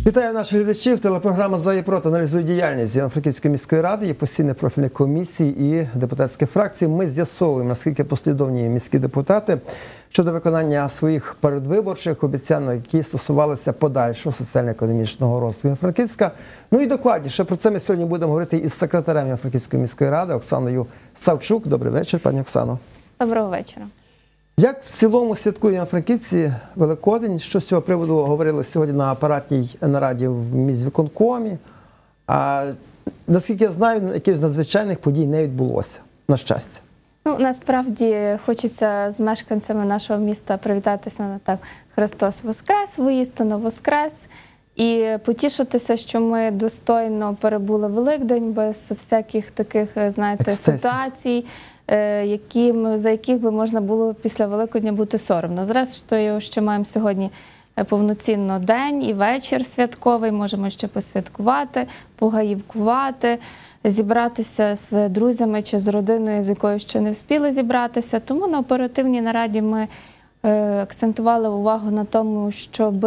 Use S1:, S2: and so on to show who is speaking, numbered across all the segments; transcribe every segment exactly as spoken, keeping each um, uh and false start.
S1: Вітаю наших глядачів. Телепрограма «За і проти» аналізує діяльність Івано-Франківської міської ради, є постійні профільні комісії і депутатські фракції. Ми з'ясовуємо, наскільки послідовні міські депутати щодо виконання своїх передвиборчих обіцянок, які стосувалися подальшого соціально-економічного розвитку Івано-Франківська. Ну і докладніше про це ми сьогодні будемо говорити із секретарем Івано-Франківської міської ради Оксаною Савчук. Добрий вечір, пані Оксано.
S2: Доброго вечора.
S1: Як в цілому святкує Івано-Франківці Великодень? Що з цього приводу говорили сьогодні на апаратній нараді в міськвиконкомі? А наскільки я знаю, якихось надзвичайних подій не відбулося, на щастя.
S2: Ну, насправді, хочеться з мешканцями нашого міста привітатися на так «Христос Воскрес», воістину Воскрес, і потішитися, що ми достойно перебули Великдень без всяких таких, знаєте,
S1: Ексцесів.
S2: ситуацій, Яким, за яких би можна було після Великодня бути соромно. Зрештою, ще маємо сьогодні повноцінно день і вечір святковий, можемо ще посвяткувати, погаївкувати, зібратися з друзями чи з родиною, з якою ще не встигли зібратися. Тому на оперативній нараді ми акцентували увагу на тому, щоб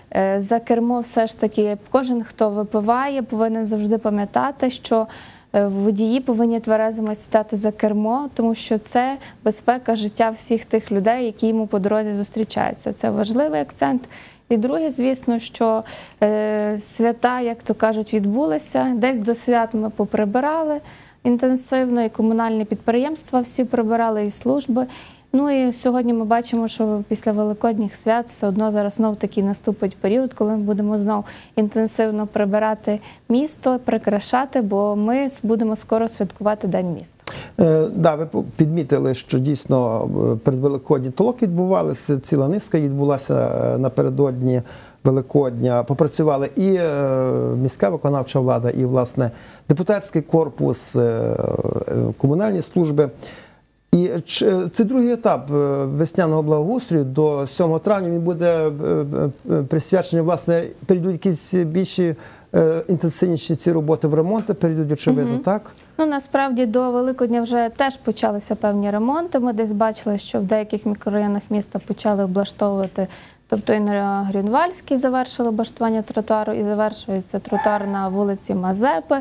S2: за кермо все ж таки кожен, хто випиває, повинен завжди пам'ятати, що водії повинні тверезими сідати за кермо, тому що це безпека життя всіх тих людей, які йому по дорозі зустрічаються. Це важливий акцент. І друге, звісно, що е, свята, як то кажуть, відбулися. Десь до свят ми поприбирали інтенсивно, і комунальні підприємства всі прибирали, і служби. Ну і сьогодні ми бачимо, що після Великодніх свят все одно зараз знов такий наступить період, коли ми будемо знов інтенсивно прибирати місто, прикрашати, бо ми будемо скоро святкувати День міста.
S1: Е, да, ви підмітили, що дійсно передвеликодні толоки відбувалися, ціла низка відбулася напередодні Великодня. Попрацювали і е, міська виконавча влада, і, власне, депутатський корпус, е, комунальні служби. І це другий етап весняного благоустрою. До сьомого травня він буде присвячений, власне, перейдуть якісь більші інтенсивніші ці роботи в ремонти, перейдуть, очевидно, угу. так?
S2: Ну, насправді, до Великодня вже теж почалися певні ремонти. Ми десь бачили, що в деяких мікрорайонах міста почали облаштовувати, тобто і на Грюнвальській завершили облаштування тротуару, і завершується тротуар на вулиці Мазепи,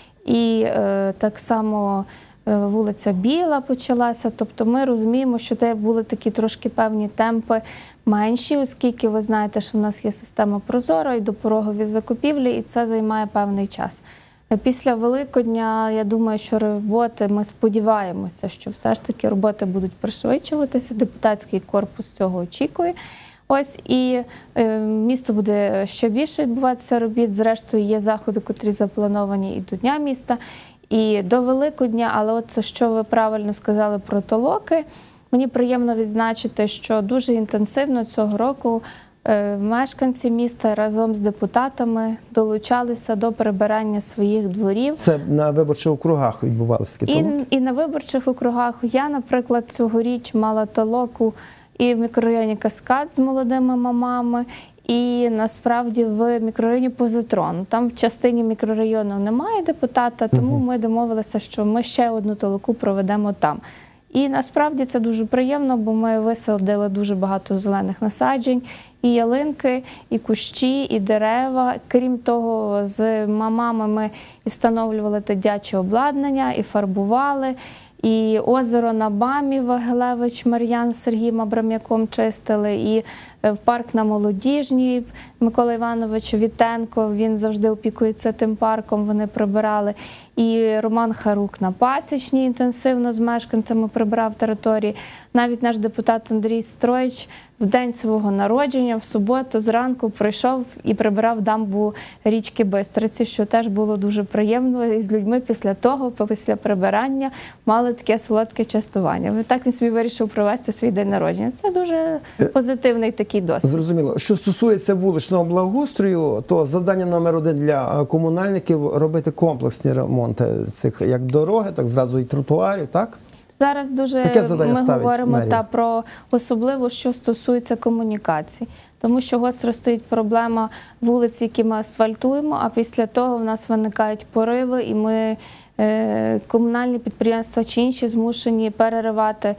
S2: і е, так само вулиця Біла почалася, тобто ми розуміємо, що це були такі трошки певні темпи менші, оскільки ви знаєте, що в нас є система Прозоро і допорогові закупівлі, і це займає певний час. Після Великодня, я думаю, що роботи, ми сподіваємося, що все ж таки роботи будуть пришвидшуватися, депутатський корпус цього очікує. Ось, і е, місто буде ще більше відбуватися робіт, зрештою є заходи, котрі заплановані і до Дня міста, і до Великодня, але от що ви правильно сказали про толоки, мені приємно відзначити, що дуже інтенсивно цього року е, мешканці міста разом з депутатами долучалися до прибирання своїх дворів.
S1: Це на виборчих округах відбувалося такі толоки?
S2: І, і на виборчих округах. Я, наприклад, цьогоріч мала толоку і в мікрорайоні Каскад з молодими мамами, і насправді в мікрорайоні Позитрон. Там в частині мікрорайону немає депутата, тому ми домовилися, що ми ще одну толоку проведемо там. І насправді це дуже приємно, бо ми висадили дуже багато зелених насаджень, і ялинки, і кущі, і дерева. Крім того, з мамами ми і встановлювали дитяче обладнання, і фарбували, і озеро на Бамі Вагилевич Мар'ян з Сергієм Абрам'яком чистили, і в парк на Молодіжній Микола Іванович Вітенко, він завжди опікується тим парком, вони прибирали. І Роман Харук на Пасічній інтенсивно з мешканцями прибирав території. Навіть наш депутат Андрій Строїч в день свого народження, в суботу зранку прийшов і прибирав дамбу річки Бистриці, що теж було дуже приємно. І з людьми після того, після прибирання, мали таке солодке частування. Так він собі вирішив провести свій день народження. Це дуже позитивний такий досвід.
S1: Зрозуміло. Що стосується вуличного благоустрою, то завдання номер один для комунальників – робити комплексні ремонти цих як дороги, так зразу і тротуарів, так?
S2: Зараз дуже ми говоримо та, про особливо, що стосується комунікацій. Тому що гостро стоїть проблема вулиць, які ми асфальтуємо, а після того в нас виникають пориви, і ми, е, комунальні підприємства чи інші змушені переривати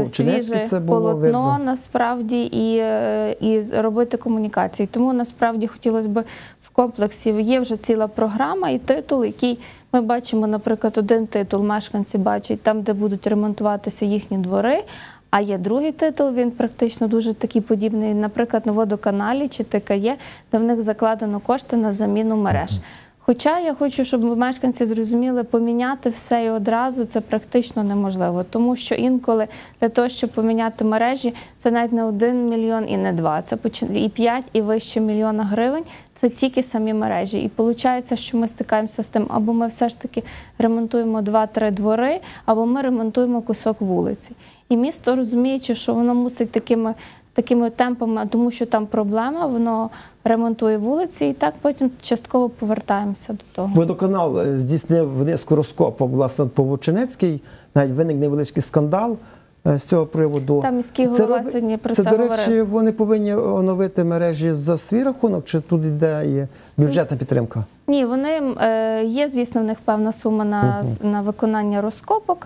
S2: свіже полотно, насправді, і, і робити комунікації. Тому, насправді, хотілося б в комплексі є вже ціла програма і титул, який ми бачимо, наприклад, один титул мешканці бачать там, де будуть ремонтуватися їхні двори, а є другий титул, він практично дуже такий подібний, наприклад, на водоканалі чи Т К Є, де в них закладено кошти на заміну мереж. Хоча я хочу, щоб мешканці зрозуміли, поміняти все і одразу це практично неможливо, тому що інколи для того, щоб поміняти мережі, це навіть не один мільйон і не два, це і п'ять, і вище мільйона гривень, це тільки самі мережі. І виходить, що ми стикаємося з тим, або ми все ж таки ремонтуємо два-три двори, або ми ремонтуємо кусок вулиці. І місто, розуміючи, що воно мусить такими такими темпами, тому що там проблема, воно ремонтує вулиці і так потім частково повертаємося до того.
S1: Водоканал здійснив низку розкопок, власне, по Вовчинецькій, навіть виник невеличкий скандал з цього приводу.
S2: Там міський голова
S1: це,
S2: сьогодні про це,
S1: це
S2: говорив.
S1: Це, до речі, вони повинні оновити мережі за свій рахунок, чи тут йде і бюджетна підтримка?
S2: Ні, вони, є, звісно, в них певна сума на, uh-huh. на виконання розкопок.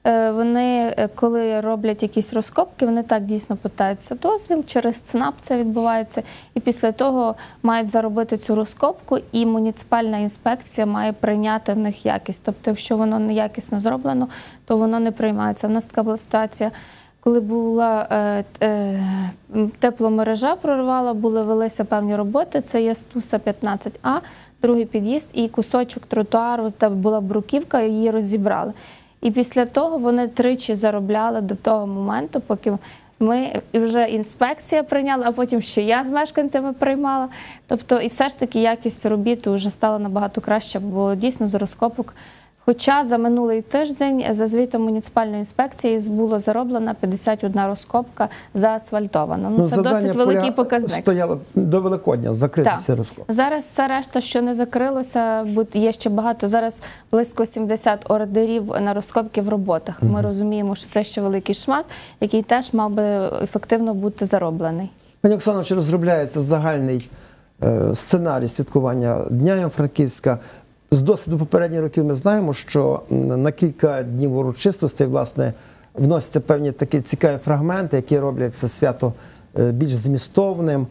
S2: Вони, коли роблять якісь розкопки, вони так дійсно питаються дозвіл, через ЦНАП це відбувається, і після того мають заробити цю розкопку, і муніципальна інспекція має прийняти в них якість. Тобто, якщо воно неякісно зроблено, то воно не приймається. У нас така була ситуація, коли була е, е, тепломережа прорвала, були велися певні роботи, це є Стуса п'ятнадцять А, другий під'їзд, і кусочок тротуару, де була бруківка, її розібрали. І після того вони тричі заробляли до того моменту, поки ми вже інспекція прийняла, а потім ще я з мешканцями приймала. Тобто і все ж таки якість робіт вже стала набагато краще, бо дійсно з розкопок. Хоча за минулий тиждень за звітом муніципальної інспекції було зароблена п'ятдесят одна розкопка заасфальтована. Ну, ну, це досить великий показник.
S1: Стояло до Великодня, закрити всі розкопки.
S2: Зараз все решта, що не закрилося, є ще багато. Зараз близько сімдесят ордерів на розкопки в роботах. Ми угу. розуміємо, що це ще великий шмат, який теж мав би ефективно бути зароблений.
S1: Пані Оксано, чи розробляється загальний е, сценарій святкування Дня Івано-Франківська? З досвіду попередніх років ми знаємо, що на кілька днів урочистостей, власне, вносяться певні такі цікаві фрагменти, які роблять це свято більш змістовним.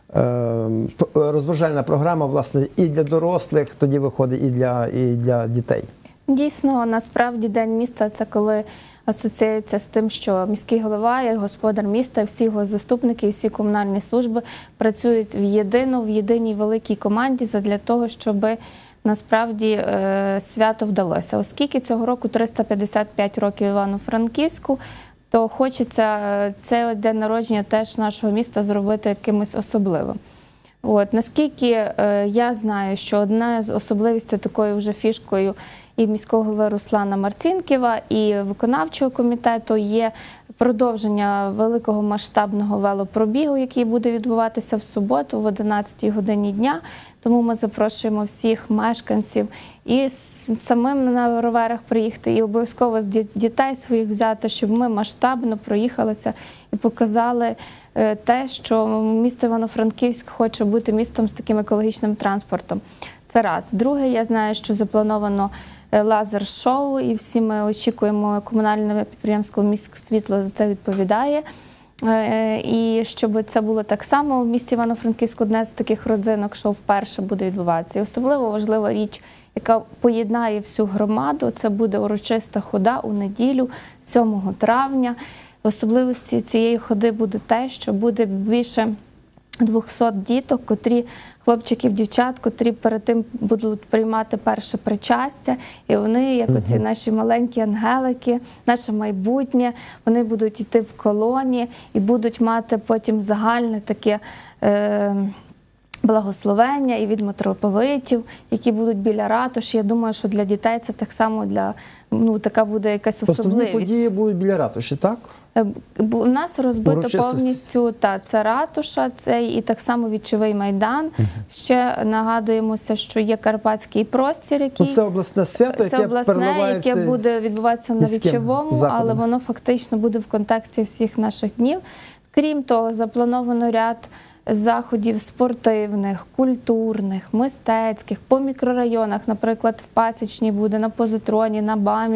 S1: Розважальна програма, власне, і для дорослих тоді виходить, і для, і для дітей.
S2: Дійсно, насправді День міста – це коли асоціюється з тим, що міський голова, як господар міста, всі його заступники, всі комунальні служби працюють в єдину, в єдиній великій команді задля того, щоб насправді свято вдалося. Оскільки цього року триста п'ятдесят п'ять років Івано-Франківську, то хочеться цей день народження теж нашого міста зробити якимось особливим. От, наскільки я знаю, що одна з особливостей такою вже фішкою і міського голови Руслана Марцінкєва, і виконавчого комітету є продовження великого масштабного велопробігу, який буде відбуватися в суботу в одинадцятій годині дня. Тому ми запрошуємо всіх мешканців і самим на роверах приїхати, і обов'язково з дітей своїх взяти, щоб ми масштабно проїхалися і показали те, що місто Івано-Франківськ хоче бути містом з таким екологічним транспортом. Це раз. Друге, я знаю, що заплановано лазер-шоу, і всі ми очікуємо, комунальне підприємство «Міськсвітло» за це відповідає. І щоб це було так само в місті Івано-Франківську, одне з таких родзинок, що вперше буде відбуватися. І особливо важлива річ, яка поєднає всю громаду, це буде урочиста хода у неділю, сьомого травня. Особливості цієї ходи буде те, що буде більше двохсот діток, котрі, хлопчиків, дівчат, котрі перед тим будуть приймати перше причастя, і вони, як оці наші маленькі ангелики, наше майбутнє, вони будуть йти в колоні і будуть мати потім загальне таке е, благословення і від митрополитів, які будуть біля ратуші. Я думаю, що для дітей це так само, для, ну, така буде якась особливість.
S1: Основні події будуть біля ратуші, так?
S2: У нас розбито повністю та це ратуша, це і так само Вічовий майдан. Угу. Ще нагадуємося, що є Карпатський простір, який...
S1: Ну, це обласне свято, яке
S2: це обласне, яке буде відбуватися на Вічовому, заходом. Але воно фактично буде в контексті всіх наших днів. Крім того, заплановано ряд заходів спортивних, культурних, мистецьких, по мікрорайонах, наприклад, в Пасічній буде, на Позитроні, на БАМі,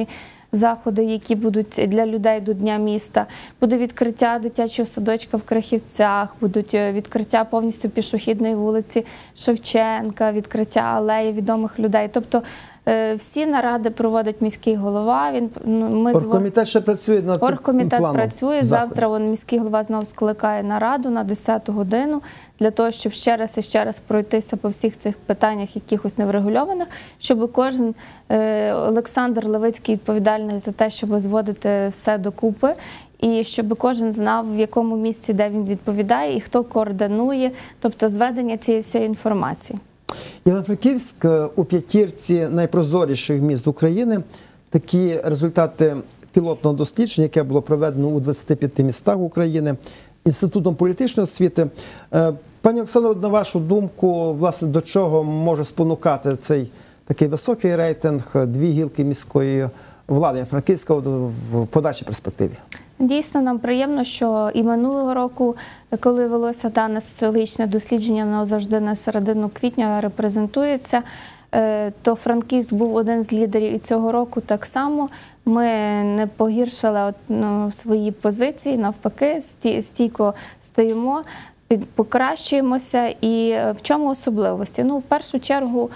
S2: заходи, які будуть для людей до Дня міста. Буде відкриття дитячого садочка в Крахівцях, будуть відкриття повністю пішохідної вулиці Шевченка, відкриття алеї відомих людей. Тобто всі наради проводить міський голова. Він, ми
S1: Оргкомітет ще працює над
S2: Оргкомітет
S1: планом
S2: працює.
S1: заходів.
S2: Завтра він, міський голова знову скликає нараду на десяту годину для того, щоб ще раз і ще раз пройтися по всіх цих питаннях, якихось неврегульованих, щоб кожен е, Олександр Левицький відповідальний за те, щоб зводити все докупи, і щоб кожен знав, в якому місці, де він відповідає, і хто координує, тобто зведення цієї всієї інформації.
S1: Івано-Франківськ у п'ятірці найпрозоріших міст України. Такі результати пілотного дослідження, яке було проведено у двадцяти п'яти містах України Інститутом політичної освіти. Пані Оксано, на вашу думку, власне, до чого може спонукати цей такий високий рейтинг дві гілки міської влади Франківська в подальшій перспективі?
S2: Дійсно, нам приємно, що і минулого року, коли велося дане соціологічне дослідження, воно завжди на середину квітня репрезентується, то Франківськ був один з лідерів, і цього року так само ми не погіршили ну, свої позиції, навпаки, стійко стоїмо, покращуємося. І в чому особливості? Ну, в першу чергу,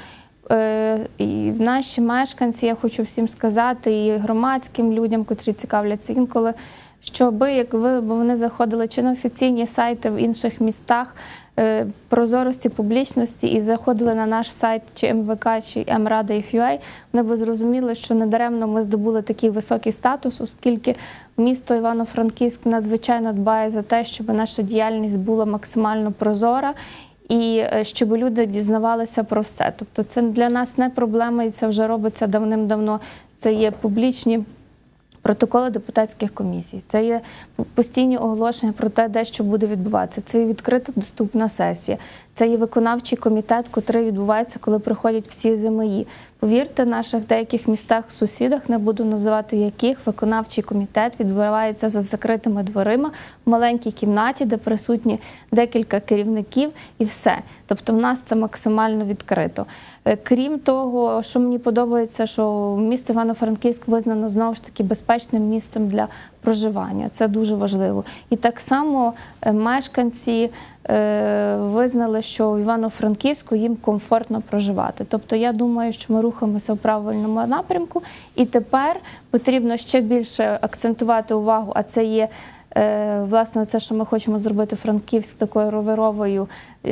S2: і наші мешканці, я хочу всім сказати, і громадським людям, котрі цікавляться інколи, щоб як ви, бо вони заходили чи на офіційні сайти в інших містах прозорості, публічності і заходили на наш сайт чи ем ве ка, чи ем рада точка еф ю а, вони б зрозуміли, що недаремно ми здобули такий високий статус, оскільки місто Івано-Франківськ надзвичайно дбає за те, щоб наша діяльність була максимально прозора, і щоб люди дізнавалися про все. Тобто це для нас не проблема, і це вже робиться давним-давно. Це є публічні протоколи депутатських комісій, це є постійні оголошення про те, де що буде відбуватися, це є відкрита доступна сесія, це є виконавчий комітет, який відбувається, коли приходять всі ЗМІ. Повірте, в наших деяких містах, сусідах, не буду називати яких, виконавчий комітет відбувається за закритими дверима в маленькій кімнаті, де присутні декілька керівників і все. Тобто в нас це максимально відкрито. Крім того, що мені подобається, що місто Івано-Франківськ визнано знову ж таки безпечним місцем для проживання. Це дуже важливо. І так само мешканці визнали, що в Івано-Франківську їм комфортно проживати. Тобто я думаю, що ми рухаємося в правильному напрямку, і тепер потрібно ще більше акцентувати увагу, а це є власне це, що ми хочемо зробити Франківськ такою роверовою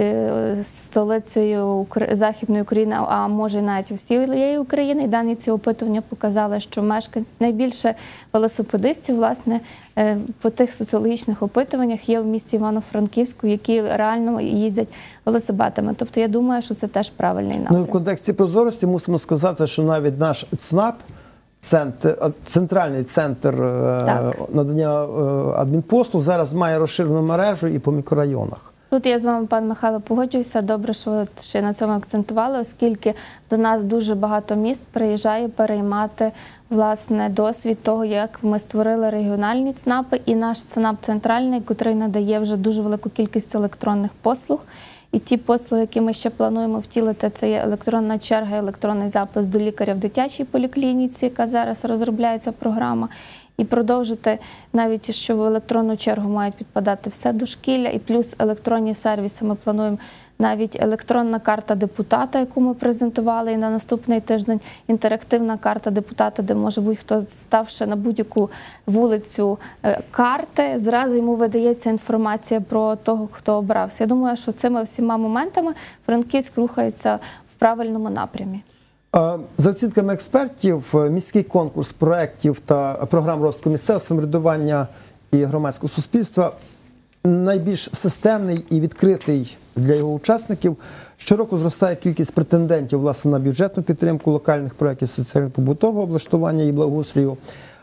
S2: столицею Західної України, а може і навіть всієї України. І дані ці опитування показали, що мешканці, найбільше велосипедистів, власне, по тих соціологічних опитуваннях є в місті Івано-Франківську, які реально їздять велосипедами. Тобто я думаю, що це теж правильний напрям.
S1: Ну, в контексті прозорості мусимо сказати, що навіть наш ЦНАП, Центр, центральний центр так. надання адмінпослуг зараз має розширену мережу і по мікрорайонах.
S2: Тут я з вами, пан Михайло, погоджуюся. Добре, що ви ще на цьому акцентували, оскільки до нас дуже багато міст приїжджає переймати власне досвід того, як ми створили регіональні ЦНАПи, і наш ЦНАП центральний, який надає вже дуже велику кількість електронних послуг. І ті послуги, які ми ще плануємо втілити, це є електронна черга, електронний запис до лікаря в дитячій поліклініці, яка зараз розробляється програма, і продовжити навіть, що в електронну чергу мають підпадати все дошкілля, і плюс електронні сервіси ми плануємо. Навіть електронна карта депутата, яку ми презентували, і на наступний тиждень інтерактивна карта депутата, де може будь-хто, ставши на будь-яку вулицю карти, зразу йому видається інформація про того, хто обрався. Я думаю, що цими всіма моментами Франківськ рухається в правильному напрямі.
S1: За оцінками експертів, міський конкурс проєктів та програм розвитку місцевого самоврядування і громадського суспільства найбільш системний і відкритий для його учасників. Щороку зростає кількість претендентів власне на бюджетну підтримку локальних проєктів соціально-побутового облаштування і благоустрою.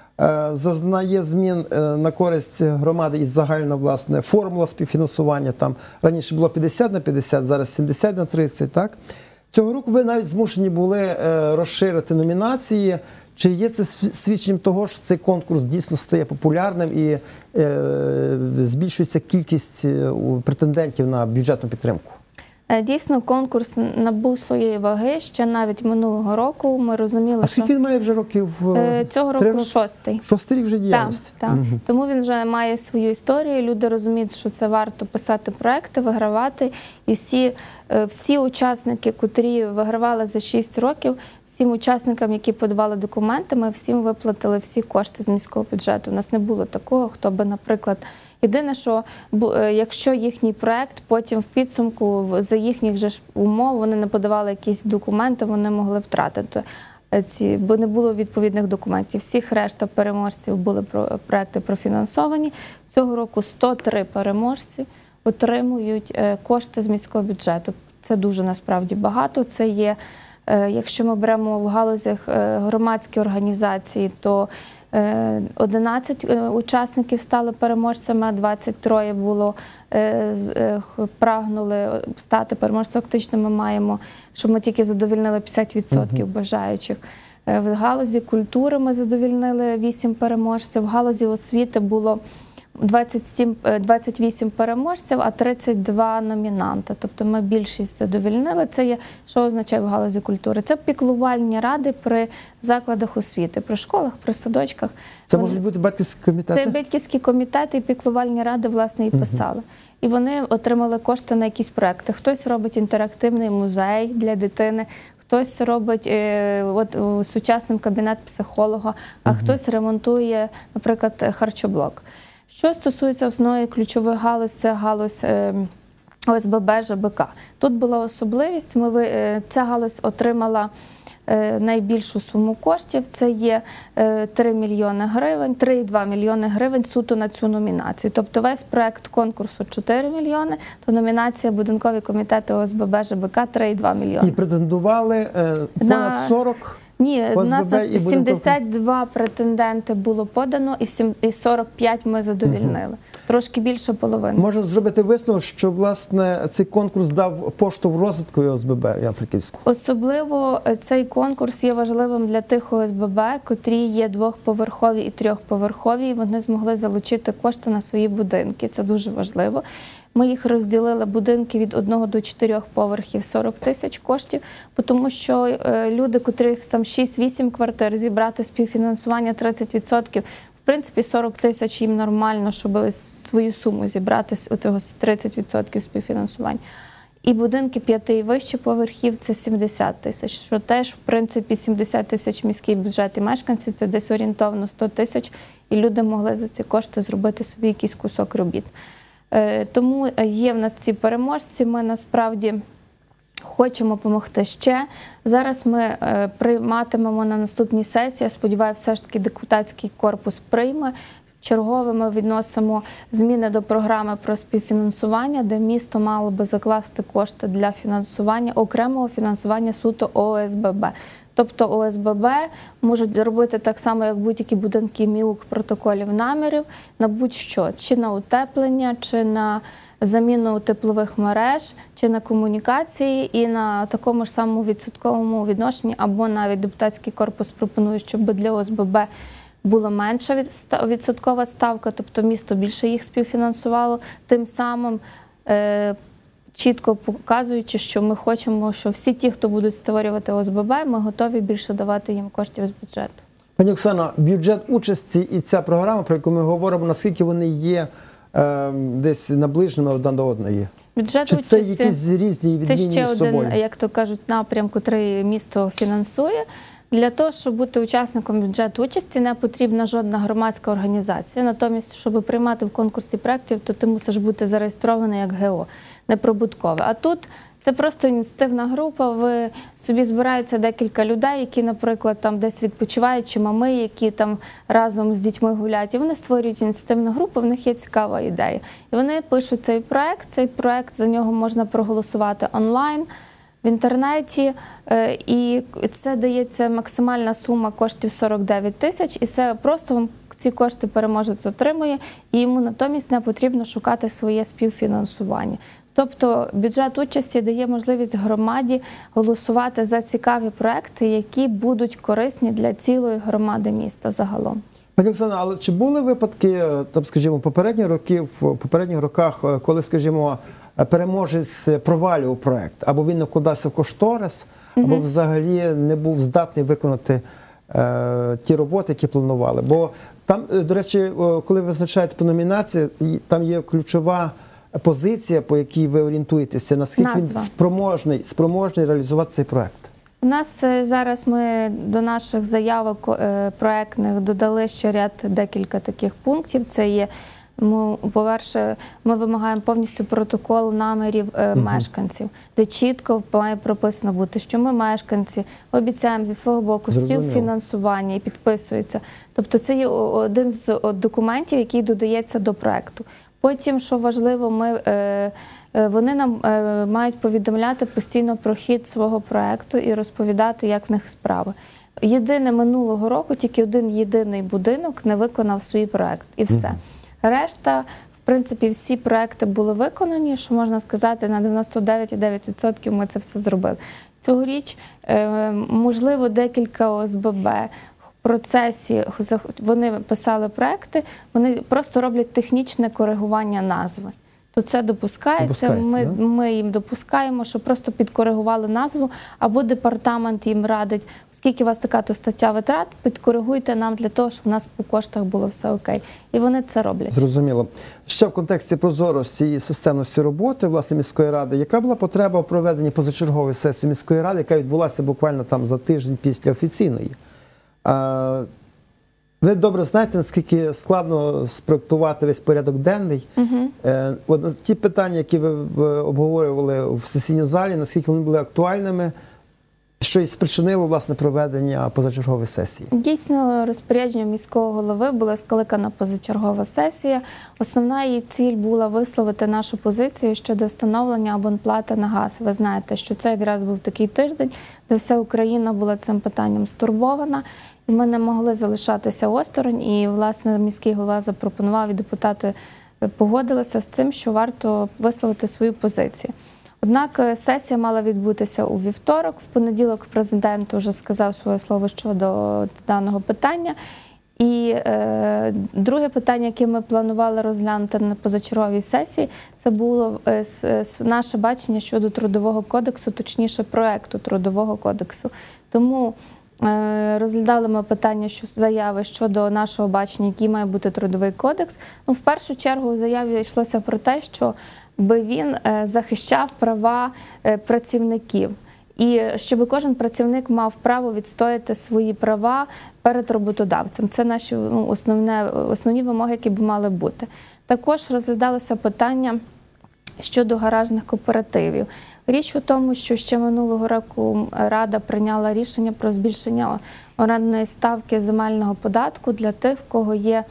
S1: Зазнає змін на користь громади і загальна власне формула співфінансування. Там раніше було п'ятдесят на п'ятдесят, зараз сімдесят на тридцять, так? Цього року ви навіть змушені були розширити номінації. Чи є це свідченням того, що цей конкурс дійсно стає популярним і е, збільшується кількість претендентів на бюджетну підтримку?
S2: Дійсно, конкурс набув своєї ваги ще навіть минулого року. Ми розуміли,
S1: А скільки
S2: що
S1: він має вже років?
S2: цього
S1: Три
S2: року
S1: роки?
S2: шостий.
S1: Шостий рік вже діяльності.
S2: Так, так. Угу. Тому він вже має свою історію. Люди розуміють, що це варто писати проекти, вигравати. І всі, всі учасники, котрі вигравали за шість років, всім учасникам, які подавали документи, ми всім виплатили всі кошти з міського бюджету. У нас не було такого, хто би, наприклад, єдине, що якщо їхній проект потім в підсумку за їхніх же ж умов вони не подавали якісь документи, вони могли втратити ці, бо не було відповідних документів. Всіх решта переможців були проекти профінансовані. Цього року сто три переможці отримують кошти з міського бюджету. Це дуже насправді багато. Це є, якщо ми беремо в галузях громадські організації, то одинадцять учасників стали переможцями, а двадцять три було, прагнули стати переможцями. Фактично ми маємо, що ми тільки задовільнили п'ятдесят відсотків бажаючих. В галузі культури ми задовільнили вісім переможців, в галузі освіти було двадцять сім, двадцять вісім переможців, а тридцять два номінанти. Тобто ми більшість задовільнили. Це є, що означає в галузі культури? Це піклувальні ради при закладах освіти, при школах, при садочках.
S1: Це вони... можуть бути батьківські комітети?
S2: Це батьківські комітети і піклувальні ради, власне, і писали. Угу. І вони отримали кошти на якісь проекти. Хтось робить інтерактивний музей для дитини, хтось робить е, от, сучасним кабінет психолога, а угу. хтось ремонтує, наприклад, харчоблок. Що стосується основної ключової галузі, це галузь О С Б Б, Ж Б К. Тут була особливість, ми, ця галузь отримала найбільшу суму коштів, це є три мільйони гривень, три і два мільйони гривень суто на цю номінацію. Тобто весь проект конкурсу чотири мільйони, то номінація будинкові комітети О С Б Б, Ж Б К три і два мільйони.
S1: І претендували понад сорок?
S2: Ні, у нас сімдесят два претенденти було подано і сорок п'ять ми задовільнили. Угу. Трошки більше половини.
S1: Можна зробити висновок, що, власне, цей конкурс дав поштовх розвитку О С Б Б Івано-Франківську?
S2: Особливо цей конкурс є важливим для тих О С Б Б, котрі є двохповерхові і трьохповерхові, і вони змогли залучити кошти на свої будинки. Це дуже важливо. Ми їх розділили, будинки від одного до чотирьох поверхів, сорок тисяч коштів, тому що люди, котрих там шість-вісім квартир, зібрати співфінансування тридцять відсотків, в принципі, сорок тисяч їм нормально, щоб свою суму зібрати з цього тридцять відсотків співфінансування. І будинки п'яти і вище поверхів – це сімдесят тисяч, що теж, в принципі, сімдесят тисяч міський бюджет і мешканці – це десь орієнтовно сто тисяч, і люди могли за ці кошти зробити собі якийсь кусок робіт. Тому є в нас ці переможці, ми насправді хочемо допомогти ще. Зараз ми прийматимемо на наступній сесії, я сподіваюся, все ж таки депутатський корпус прийме. Чергове ми відносимо зміни до програми про співфінансування, де місто мало би закласти кошти для фінансування, окремого фінансування суто О С Б Б. Тобто О С Б Б можуть робити так само, як будь-які будинки М І У К протоколів намірів, на будь-що, чи на утеплення, чи на заміну теплових мереж, чи на комунікації, і на такому ж самому відсотковому відношенні, або навіть депутатський корпус пропонує, щоб для О С Б Б була менша відсоткова ставка, тобто місто більше їх співфінансувало, тим самим е чітко показуючи, що ми хочемо, що всі ті, хто будуть створювати О С Б Б, ми готові більше давати їм коштів з бюджету.
S1: Пані Оксано, бюджет участі і ця програма, про яку ми говоримо, наскільки вони є е, десь наближеними одна до одної?
S2: Бюджет
S1: Чи це
S2: участі,
S1: якісь різні і відмінні
S2: це ще
S1: між собою?
S2: один, як то кажуть, напрям, який місто фінансує. Для того, щоб бути учасником бюджету участі, не потрібна жодна громадська організація. Натомість, щоб приймати в конкурсі проєктів, то ти мусиш бути зареєстрований як Г О, неприбуткове. А тут це просто ініціативна група, ви собі збирається декілька людей, які, наприклад, там десь відпочивають, чи мами, які там разом з дітьми гуляють, і вони створюють ініціативну групу, в них є цікава ідея. І вони пишуть цей проєкт, цей проєкт, за нього можна проголосувати онлайн, в інтернеті, і це дається максимальна сума коштів сорок дев'ять тисяч, і це просто ці кошти переможець отримує, і йому натомість не потрібно шукати своє співфінансування. Тобто бюджет участі дає можливість громаді голосувати за цікаві проекти, які будуть корисні для цілої громади міста загалом.
S1: Пані Оксана, але чи були випадки, там, скажімо, попередні роки, в попередніх роках, коли, скажімо, переможець провалював проект, або він не вкладався в кошторис, або
S2: Мгм.
S1: взагалі не був здатний виконати е, ті роботи, які планували. Бо там, е, до речі, е, коли ви визначаєте по номінації, і там є ключова позиція, по якій ви орієнтуєтеся, наскільки він
S2: Назва.
S1: спроможний, спроможний реалізувати цей проект.
S2: У нас е, зараз ми до наших заявок е, проектних додали ще ряд декілька таких пунктів. Це є, ну, по-перше, ми вимагаємо повністю протокол намірів е, мешканців, де чітко має прописано бути, що ми мешканці обіцяємо зі свого боку
S1: Зрозуміло.
S2: співфінансування і підписується. Тобто це є о- один з о, документів, який додається до проекту. Потім, що важливо, ми, е, е, вони нам е, мають повідомляти постійно про хід свого проекту і розповідати, як в них справи. Єдине, минулого року тільки один єдиний будинок не виконав свій проект, і все. Решта, в принципі, всі проекти були виконані, що можна сказати, на дев'яносто дев'ять цілих дев'ять десятих відсотка ми це все зробили. Цьогоріч, е, можливо, декілька О С Б Б в процесі, вони писали проекти, вони просто роблять технічне коригування назви. То це допускається,
S1: Допускається,
S2: ми,
S1: да?
S2: ми їм допускаємо, що просто підкоригували назву, або департамент їм радить, оскільки у вас така-то стаття витрат, підкоригуйте нам для того, щоб у нас по коштах було все окей. І вони це роблять.
S1: Зрозуміло. Ще в контексті прозорості і системності роботи власне міської ради, яка була потреба в проведенні позачергової сесії міської ради, яка відбулася буквально там за тиждень після офіційної? А, ви добре знаєте, наскільки складно спроектувати весь порядок денний.
S2: Угу.
S1: Е, от ті питання, які ви ви обговорювали в сесійній залі, наскільки вони були актуальними, що і спричинило власне проведення позачергової сесії?
S2: Дійсно, розпорядженням міського голови була скликана позачергова сесія. Основна її ціль була висловити нашу позицію щодо встановлення абонплати на газ. Ви знаєте, що це якраз був такий тиждень, де вся Україна була цим питанням стурбована, і ми не могли залишатися осторонь. І, власне, міський голова запропонував, і депутати погодилися з тим, що варто висловити свою позицію. Однак сесія мала відбутися у вівторок. В понеділок президент вже сказав своє слово щодо даного питання. І е, друге питання, яке ми планували розглянути на позачерговій сесії, це було е, с, с, наше бачення щодо Трудового кодексу, точніше проекту Трудового кодексу. Тому е, розглядали ми питання що, заяви щодо нашого бачення, який має бути Трудовий кодекс. Ну, в першу чергу в заяві йшлося про те, що би він захищав права працівників. І щоб кожен працівник мав право відстояти свої права перед роботодавцем. Це наші ну, основне, основні вимоги, які б мали бути. Також розглядалося питання щодо гаражних кооперативів. Річ у тому, що ще минулого року Рада прийняла рішення про збільшення орендної ставки земельного податку для тих, в кого є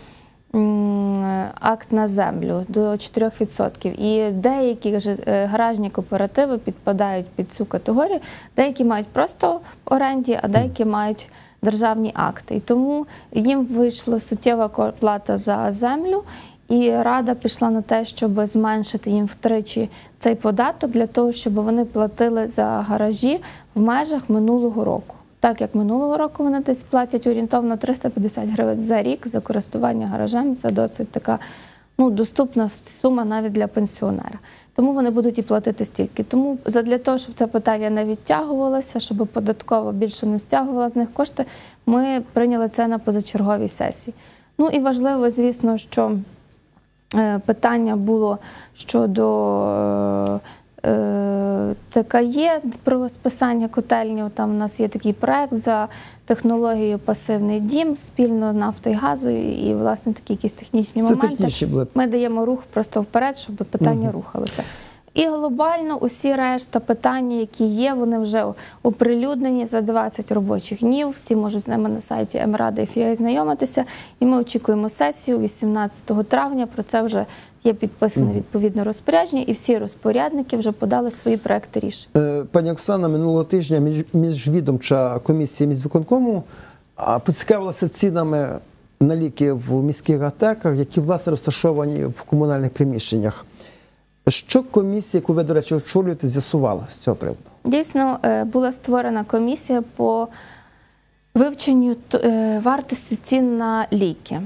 S2: акт на землю до чотирьох відсотків. І деякі вже гаражні кооперативи підпадають під цю категорію, деякі мають просто в оренді, а деякі мають державні акти. І тому їм вийшла суттєва плата за землю, і Рада пішла на те, щоб зменшити їм втричі цей податок для того, щоб вони платили за гаражі в межах минулого року. Так як минулого року вони десь платять орієнтовно триста п'ятдесят гривень за рік за користування гаражем, це досить така ну, доступна сума навіть для пенсіонера. Тому вони будуть і платити стільки. Тому для того, щоб це питання не відтягувалося, щоб податкова більше не стягувала з них кошти, ми прийняли це на позачерговій сесії. Ну і важливо, звісно, що питання було щодо Т К Є про списання котельні. Там у нас є такий проект за технологією пасивний дім, спільно нафти і газу, і, власне, такі якісь технічні
S1: Це
S2: моменти.
S1: технічні були.
S2: Ми даємо рух просто вперед, щоб питання угу. рухалося. І глобально усі решта питання, які є, вони вже оприлюднені за двадцять робочих днів. Всі можуть з ними на сайті ем рада точка еф і знайомитися. І ми очікуємо сесію вісімнадцятого травня. Про це вже є підписане відповідне розпорядження, і всі розпорядники вже подали свої проекти рішень.
S1: Пані Оксана, минулого тижня міжвідомча комісія міськвиконкому поцікавилася цінами на ліки в міських аптеках, які, власне, розташовані в комунальних приміщеннях. Що комісія, яку ви, до речі, очолюєте, з'ясувала з цього приводу?
S2: Дійсно, була створена комісія по вивченню вартості цін на ліки.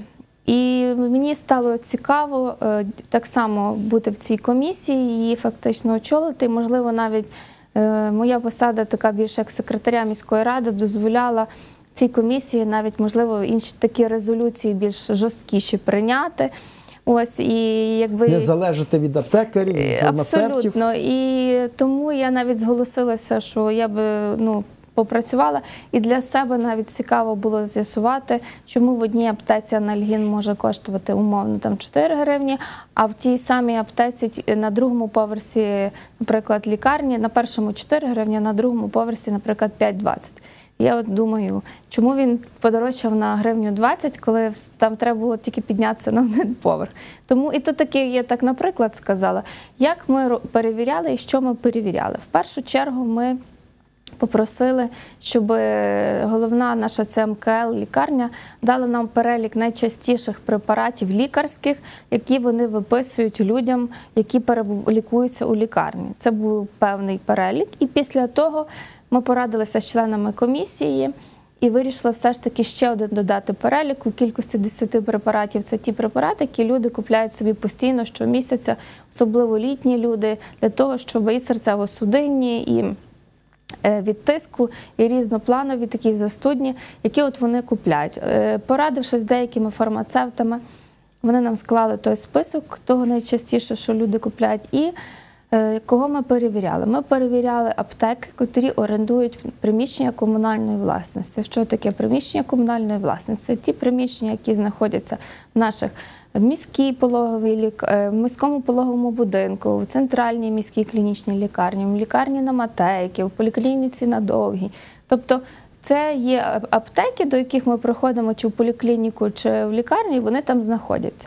S2: І мені стало цікаво е, так само бути в цій комісії, її фактично очолити. І, можливо, навіть е, моя посада, така більше як секретаря міської ради, дозволяла цій комісії навіть, можливо, інші такі резолюції більш жорсткіші прийняти. Ось, і якби...
S1: Не залежати від аптекарів, від фармацевтів.
S2: Абсолютно. І тому я навіть зголосилася, що я би, ну, попрацювала. І для себе навіть цікаво було з'ясувати, чому в одній аптеці анальгін може коштувати умовно там чотири гривні, а в тій самій аптеці на другому поверсі, наприклад, лікарні, на першому чотири гривні, а на другому поверсі, наприклад, п'ять двадцять. Я от думаю, чому він подорожчав на гривню двадцять, коли там треба було тільки піднятися на один поверх. Тому і тут таке, я так, наприклад, сказала, як ми перевіряли і що ми перевіряли. В першу чергу ми попросили, щоб головна наша це ем ка ел лікарня дала нам перелік найчастіших препаратів лікарських, які вони виписують людям, які лікуються у лікарні. Це був певний перелік. І після того ми порадилися з членами комісії і вирішили все ж таки ще один додати перелік у кількості десяти препаратів. Це ті препарати, які люди купляють собі постійно щомісяця, особливо літні люди, для того, щоб і серцево-судинні, і від тиску, і різнопланові такі застудні, які от вони купляють. Порадившись з деякими фармацевтами, вони нам склали той список того найчастіше, що люди купляють, і кого ми перевіряли? Ми перевіряли аптеки, котрі орендують приміщення комунальної власності. Що таке приміщення комунальної власності? Це ті приміщення, які знаходяться в наших міській пологовій лік... міському пологовому будинку, в центральній міській клінічній лікарні, в лікарні на Матейки, в поліклініці на Довгій. Тобто це є аптеки, до яких ми приходимо чи в поліклініку, чи в лікарні, і вони там знаходяться.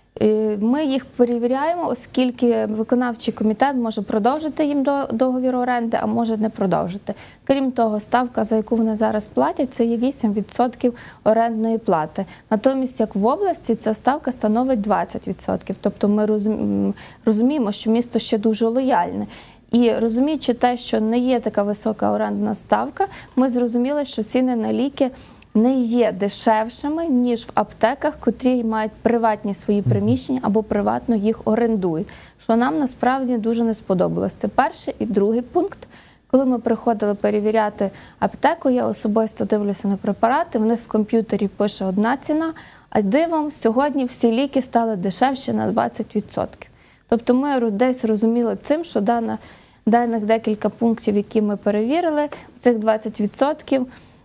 S2: Ми їх перевіряємо, оскільки виконавчий комітет може продовжити їм договір оренди, а може не продовжити. Крім того, ставка, за яку вони зараз платять, це є вісім відсотків орендної плати. Натомість, як в області, ця ставка становить двадцять відсотків. Тобто ми розуміємо, що місто ще дуже лояльне. І розуміючи те, що не є така висока орендна ставка, ми зрозуміли, що ціни на ліки не є дешевшими, ніж в аптеках, котрі мають приватні свої приміщення або приватно їх орендують, що нам насправді дуже не сподобалось. Це перший і другий пункт. Коли ми приходили перевіряти аптеку, я особисто дивлюся на препарати, в них в комп'ютері пише одна ціна, а дивом сьогодні всі ліки стали дешевші на двадцять відсотків. Тобто ми десь розуміли цим, що дана, даних декілька пунктів, які ми перевірили, цих двадцять відсотків,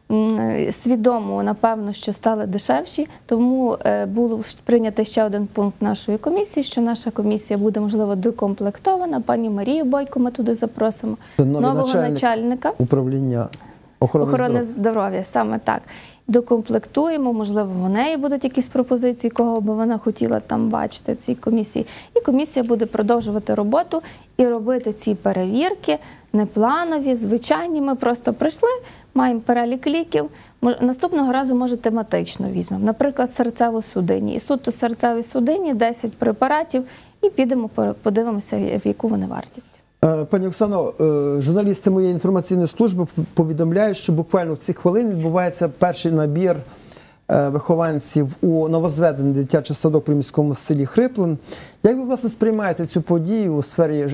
S2: свідомо, напевно, що стали дешевші, тому був прийнятий ще один пункт нашої комісії, що наша комісія буде, можливо, докомплектована. Пані Марію Бойко ми туди запросимо, нового начальника
S1: управління охорони,
S2: охорони
S1: здоров'я.
S2: здоров'я, саме так. Докомплектуємо, можливо, в неї будуть якісь пропозиції, кого би вона хотіла там бачити в цій комісії. І комісія буде продовжувати роботу і робити ці перевірки непланові, звичайні. Ми просто прийшли, маємо перелік ліків. Наступного разу, може, тематично візьмемо. Наприклад, серцево-судинні. І суто серцево-судинні десять препаратів і підемо подивимося, в яку вони вартість.
S1: Пані Оксано, журналісти моєї інформаційної служби повідомляють, що буквально в ці хвилини відбувається перший набір вихованців у новозведений дитячий садок при міському селі Хриплин. Як ви, власне, сприймаєте цю подію у сфері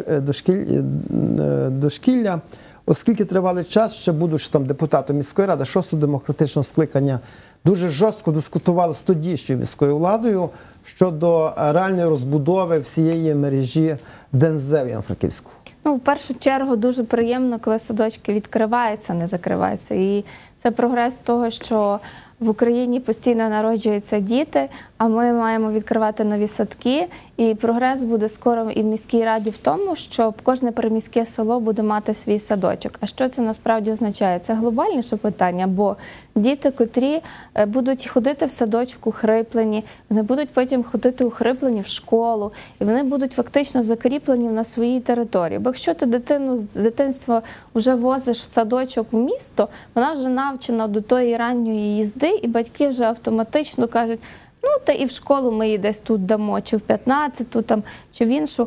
S1: дошкілля, оскільки тривалий час, ще будучи там депутатом міської ради, шостого демократичного скликання, дуже жорстко дискутували з тодішньою міською владою щодо реальної розбудови всієї мережі Де ен зе в Івано-Франківську?
S2: Ну, в першу чергу, дуже приємно, коли садочки відкриваються, не закриваються. І це прогрес того, що в Україні постійно народжуються діти, а ми маємо відкривати нові садки. І прогрес буде скоро і в міській раді в тому, що кожне приміське село буде мати свій садочок. А що це насправді означає? Це глобальніше питання, бо діти, котрі будуть ходити в садочку Хриплені, вони будуть потім ходити у Хриплені в школу, і вони будуть фактично закріплені на своїй території. Бо якщо ти дитину з дитинства вже возиш в садочок в місто, вона вже навчена до тої ранньої їзди, і батьки вже автоматично кажуть, ну, та і в школу ми її десь тут дамо, чи в п'ятнадцяту, там, чи в іншу.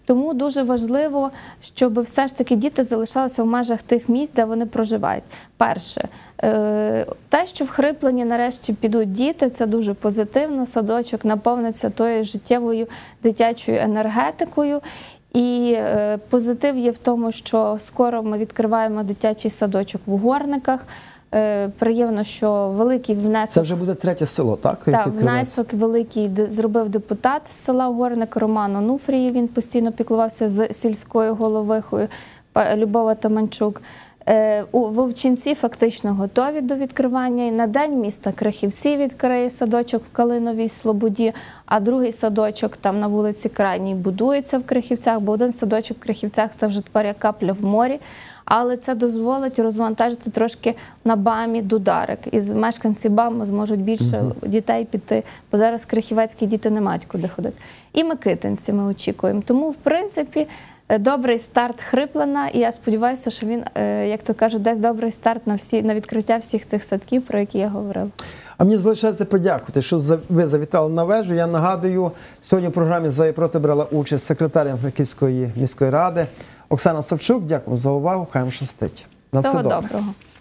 S2: Тому дуже важливо, щоб все ж таки діти залишалися в межах тих місць, де вони проживають. Перше, е, те, що в Хриплені нарешті підуть діти, це дуже позитивно. Садочок наповниться тою життєвою дитячою енергетикою. І е, позитив є в тому, що скоро ми відкриваємо дитячий садочок в Угорниках. Е, приємно, що великий внесок...
S1: Це вже буде третє село, так?
S2: Так, внесок великий зробив депутат з села Угорник Роман Онуфрієв. Він постійно піклувався з сільською головихою Любова Таманчук. Е, у Вовчинці фактично готові до відкривання. І на день міста Крихівці відкриє садочок в Калиновій Слободі, а другий садочок там на вулиці Крайній будується в Крихівцях, бо один садочок в Крихівцях це вже тепер як капля в морі. Але це дозволить розвантажити трошки на БАМі Дударик. І мешканці БАМу зможуть більше угу. дітей піти, бо зараз крихівецькі діти не мають куди ходити. І Микитинці ми очікуємо. Тому, в принципі, добрий старт Хриплена, і я сподіваюся, що він, як то кажуть, дасть добрий старт на, всі, на відкриття всіх тих садків, про які я говорила.
S1: А мені залишається подякувати, що ви завітали на вежу. Я нагадую, сьогодні в програмі «За і проти» брала участь секретар Франківської міської ради Оксана Савчук. Дякую за увагу. Хай вам щастить. На все
S2: Всього
S1: добре.
S2: доброго.